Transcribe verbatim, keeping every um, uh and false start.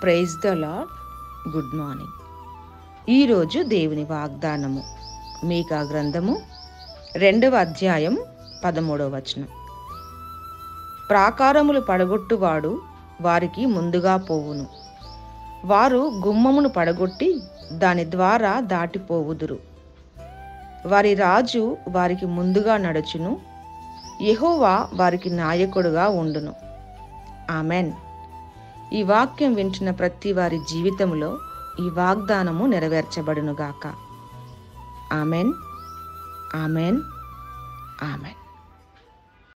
Praise the lord. Good morning. ఈరోజు దేవుని వాగ్దానము మీకా గ్రంథము రెండవ అధ్యాయం పదమూడవ వచనం. ప్రాకారములు పడగొట్టువాడు వారికి ముందుగా పోవును, వారు గుమ్మమును పడగొట్టి దాని ద్వారా దాటిపోవుదురు. వారి రాజు వారికి ముందుగా నడుచును, యెహోవా వారికి నాయకుడుగా ఉండును. ఆమెన్. ఈ వాక్యం వింటున్న ప్రతి వారి జీవితంలో ఈ వాగ్దానము నెరవేర్చబడునుగాక. Amen, amen, amen.